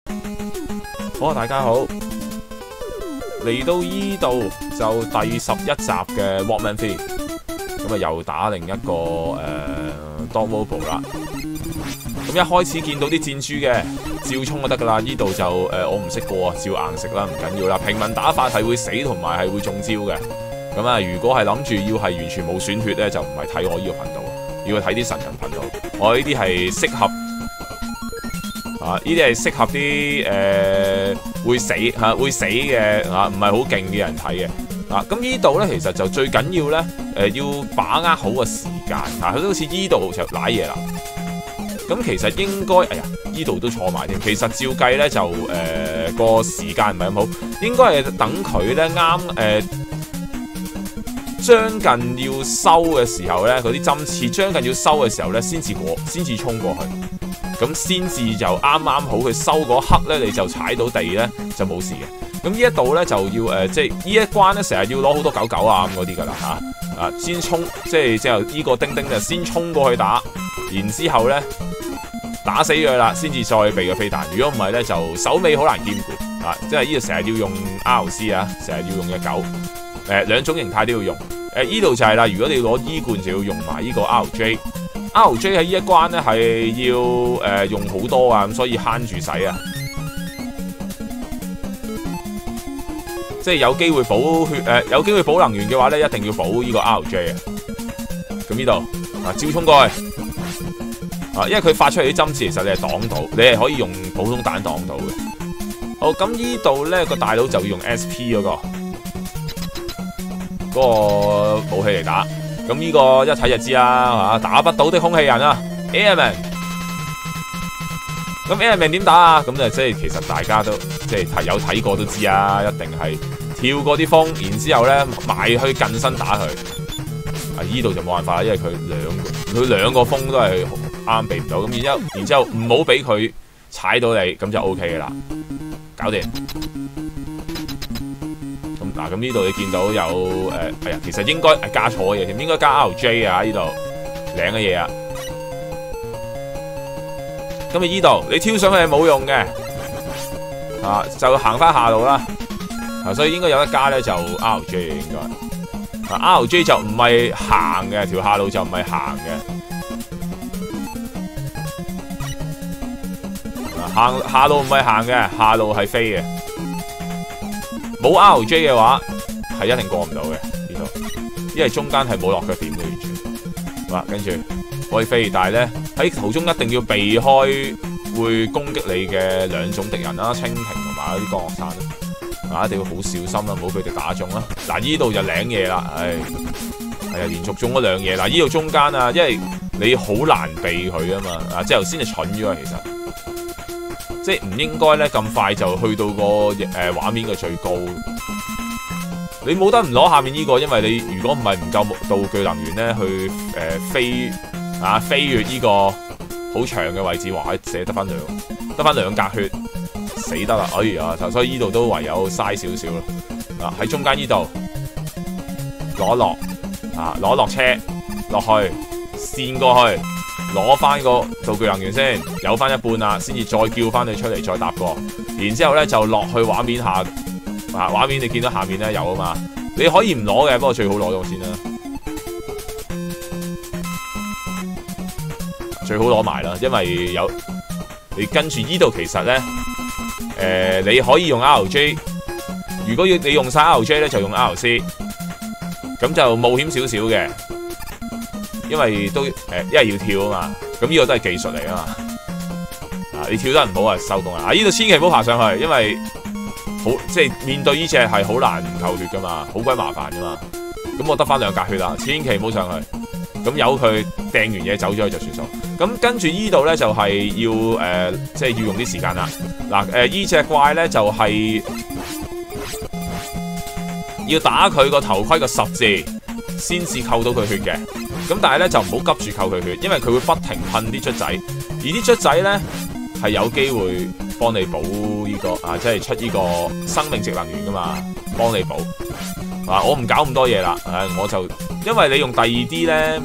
好，大家好，嚟到依度就第11集嘅 Walkman Free， 咁啊又打另一個Dog Mobile 啦。咁一開始見到啲箭豬嘅，照衝就得噶啦。呢度就我唔識過啊，照硬食啦，唔緊要啦。平民打法係會死同埋係會中招嘅。咁啊，如果係諗住要係完全冇損血咧，就唔係睇我呢個頻道，要睇啲神人頻道。我呢啲係適合啊，呢啲係適合啲會死嘅啊，唔係好勁嘅人睇嘅。啊，咁呢度咧其實就最緊要咧要把握好個時間啊，佢都好似呢度就瀨嘢啦。咁其實應該，哎呀，呢度都錯埋添。其實照計咧就個時間唔係咁好，應該係等佢咧啱將近要收嘅時候咧，嗰啲針刺將近要收嘅時候咧，先至衝過去，咁先至就啱啱好佢收嗰刻咧，你就踩到地咧就冇事嘅。咁呢一度咧就要即係呢一關咧成日要攞好多99啊咁嗰啲噶啦嚇，先衝即係呢個叮叮就先衝過去打，然之後咧打死佢啦，先至再避個飛彈。如果唔係咧，就手尾好難兼顧啊！即係呢度成日要用 RC 啊，成日要用嘅狗，兩種形態都要用。呢度就係啦，如果你攞衣冠就要用埋呢個 RJ。RJ 喺呢一關咧係要用好多啊，咁所以慳住使啊。即係有機會補血有機會補能源嘅話咧，一定要補呢個 RJ 啊。咁呢度啊，照衝過去。因為佢發出嚟啲針刺，其實你係擋到，你係可以用普通彈擋到嘅。好，咁呢度咧個大佬就要用 SP 嗰個武器嚟打。咁呢個一睇就知啦，打不倒的空氣人啊 ，Airman。咁 Airman 點打啊？咁就即係其實大家都即係有睇過都知啊，一定係跳過啲風，然之後咧埋去近身打佢。呢度就冇辦法啦，因為佢兩個風都係啱避唔到，咁然之後唔好俾佢踩到你，咁就 OK 嘅啦，搞掂。咁嗱，咁呢度你見到有哎呀，其實應該係加錯嘅嘢添，應該加 RJ 啊，呢度領嘅嘢啊。咁呢度你跳上去係冇用嘅，就行翻下路啦。所以應該有得加咧，就 RJ 應該。RJ 就唔係行嘅，條下路就唔係行嘅，下路唔係行嘅，下路係飛嘅。冇 RJ 嘅話，係一定過唔到嘅呢度，因為中間係冇落腳點嘅完全。哇，跟住可以飛，但係咧喺途中一定要避開會攻擊你嘅兩種敵人啦，蜻蜓同埋嗰啲降落傘。一定要好小心啦，唔好俾佢哋打中啦。嗱，呢度就領嘢啦，係啊，連續中咗兩嘢。嗱，呢度中間啊，因為你好難避佢啊嘛，即係頭先就蠢咗啊，其實即係唔應該咧咁快就去到個畫面嘅最高。你冇得唔攞下面呢個，因為你如果唔係唔夠道具能源咧去飛越呢個好長嘅位置，話寫得翻兩格血。死得啦！哎呀，所以呢度都唯有嘥少少啦。喺中間呢度攞落車落去，跣過去，攞翻個道具能源先，有翻一半啦，先至再叫翻你出嚟再搭過。然之後咧就落去畫面下，畫面你見到下面咧有啊嘛，你可以唔攞嘅，不過最好攞咗先啦。最好攞埋啦，因為有你跟住呢度其實咧。你可以用 RJ， 如果你用晒 RJ 咧，就用 RC， 咁就冒險少少嘅，因為都因為要跳啊嘛，咁呢個都係技術嚟啊嘛，你跳得唔好啊收工啦，呢度千祈唔好爬上去，因為即係面對呢隻係好難唔扣血噶嘛，好鬼麻煩噶嘛，咁我得翻兩格血啦，千祈唔好上去。咁由佢掟完嘢走咗去就算數。咁跟住呢度咧就係要即係要用啲時間啦。嗱呢隻怪咧就係要打佢個頭盔個10字先至扣到佢血嘅。咁但係咧就唔好急住扣佢血，因為佢會不停噴啲卒仔，而啲卒仔咧係有機會幫你補呢個即係出呢個生命值能源噶嘛，幫你補。我唔搞咁多嘢啦，我就因為你用第二啲咧，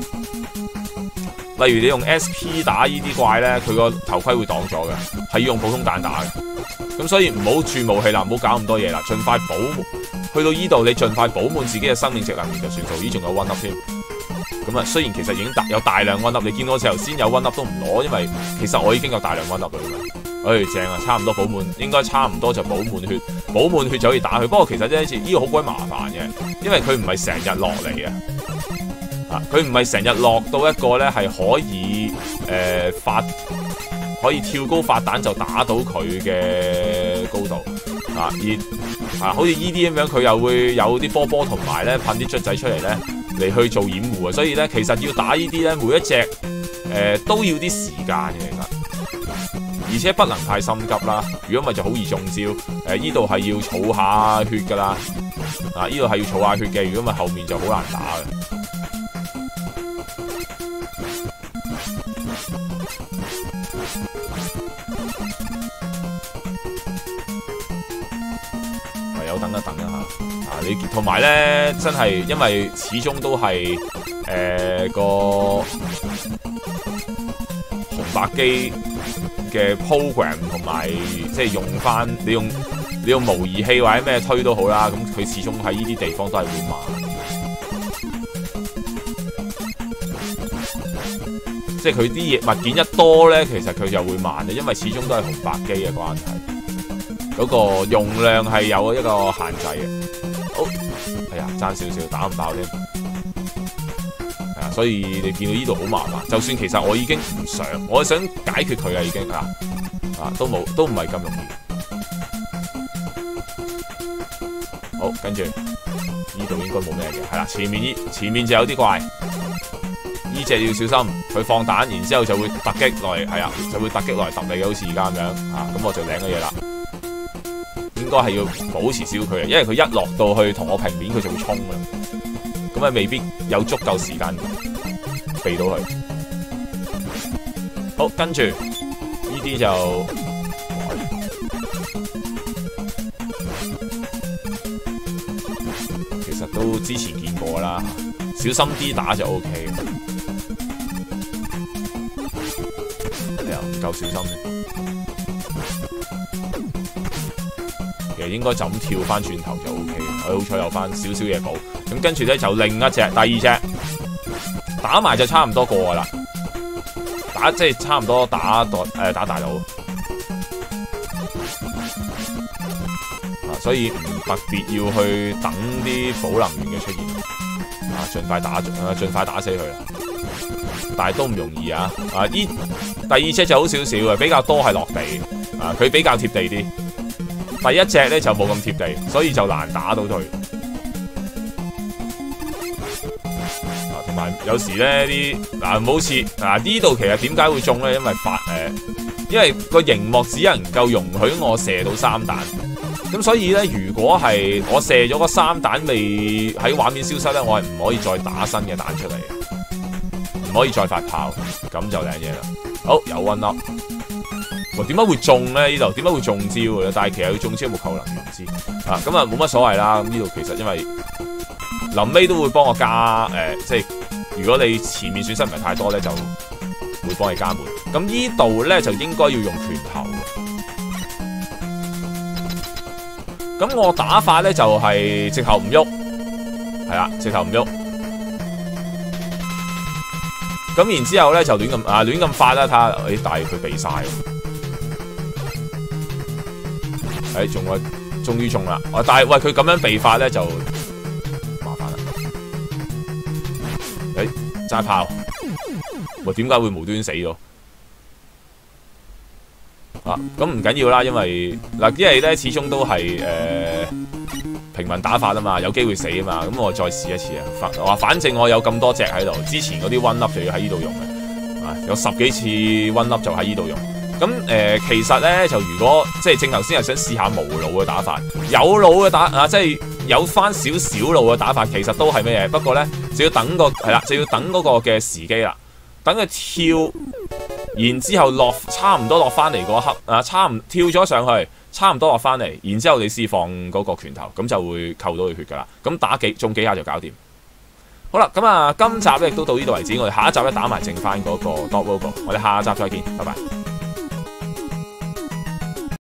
例如你用 SP 打呢啲怪咧，佢個頭盔會擋咗嘅，係要用普通彈打嘅， 咁所以唔好轉武器啦，唔好搞咁多嘢啦，盡快去到依度，你盡快補滿自己嘅生命值能源就算數。咦，仲有 1 up 添。咁啊，雖然其實已經有大量 1 up， 你見到我頭先有 1 up 都唔攞，因為其實我已經有大量1 up 啦。正啊，差唔多補滿，應該差唔多就補滿血，補滿血就可以打佢。不過其實呢個好鬼麻煩嘅，因為佢唔係成日落嚟啊，佢唔係成日落到一個咧係可以可以跳高發彈就打到佢嘅高度啊，好似依啲咁樣，佢又會有啲波同埋咧噴啲卒仔出嚟咧嚟去做掩護啊，所以咧其實要打呢啲咧每一隻都要啲時間嘅，其實而且不能太心急啦，如果唔係就好易中招。依度係要儲下血噶啦，依度係要儲下血嘅，如果唔係後面就好難打嘅。等一等下，你同埋咧，真係因為始終都係個紅白機嘅 program 同埋，即係用翻你用模擬器或者咩推都好啦，咁佢始終喺呢啲地方都係會慢，即係佢啲嘢物件一多咧，其實佢就會慢嘅，因為始終都係紅白機嘅關係。嗰個容量係有一個限制嘅。好，哎呀，爭少少打唔爆添。所以你見到呢度好麻煩。就算其實我已經唔想，我想解決佢啊，已經都唔係咁容易。好，跟住呢度應該冇咩嘅，係啦，前面就有啲怪，呢隻要小心，佢放彈，然之後就會突擊落嚟，係啊，就會突擊落嚟揼你嘅，好似而家咁樣咁我就領嘅嘢啦。應該係要保持少距離，因為佢一落到去同我平面，佢就會衝啦。咁未必有足夠時間避到佢。好，跟住呢啲就其實都之前見過啦，小心啲打就 OK 嘅。又唔夠小心嘅。應該就咁跳翻轉頭就 O K 嘅，好彩有翻少少嘢補。咁跟住咧就另一隻，第二隻打埋就差唔多過噶啦，即係差唔多打大佬，所以唔特別要去等啲寶能源嘅出現，盡快打死佢啦。但係都唔容易啊！第二隻就好少少嘅，比較多係落地，佢比較貼地啲。第一隻咧就冇咁貼地，所以就難打到佢。同埋有時咧啲好似呢度其實點解會中咧？因為個熒幕只能夠容許我射到3彈，咁所以咧如果係我射咗個3彈未喺畫面消失咧，我係唔可以再打新嘅彈出嚟嘅，唔可以再發炮，咁就靚嘢啦。好，有1 up。點解會中咧？呢度點解會中招嘅咧？但係其實佢中招有冇扣能唔知咁冇乜所謂啦。咁呢度其實因為臨尾都會幫我加即係如果你前面損失唔係太多咧，就會幫你加滿。咁呢度咧就應該要用拳頭。咁我打法咧就係直頭唔喐，係啦，直頭唔喐。咁然之後咧就亂咁發啦，睇下但係佢避晒。中啦，終於中啦！但係喂，佢咁樣避法咧就麻煩啦。齋炮，喂，點解會無端死咗？咁唔緊要啦，因為咧始終都係平民打法啊嘛，有機會死啊嘛。咁我再試一次啊！反正我有咁多隻喺度，之前嗰啲 1 up 就要喺呢度用嘅，有10幾次 1 up 就喺呢度用。咁其實咧就如果即係正頭先係想試下無腦嘅打法，有腦嘅打即係有翻少少路嘅打法，其實都係咩嘢？不過咧就要等就要等嗰個嘅時機啦，等佢跳，然之後差唔多落翻嚟嗰刻跳咗上去，差唔多落翻嚟，然之後你釋放嗰個拳頭，咁就會扣到佢血噶啦。咁中幾下就搞掂。好啦，咁今集咧亦都到呢度為止，我哋下一集咧打埋剩翻嗰個 Dot Logo，我哋下集再見，拜拜。